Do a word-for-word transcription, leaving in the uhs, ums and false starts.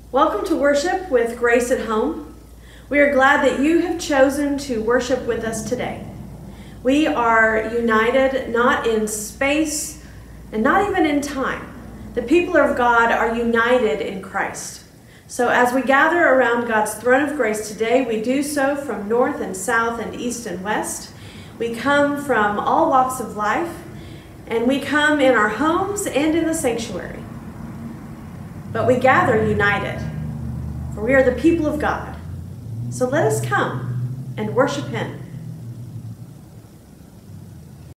Welcome to worship with Grace at Home. We are glad that you have chosen to worship with us today. We are united not in space and not even in time. The people of God are united in Christ. So as we gather around God's throne of grace today, we do so from north and south and east and west. We come from all walks of life, and we come in our homes and in the sanctuary. But we gather united, for we are the people of God. So let us come and worship Him.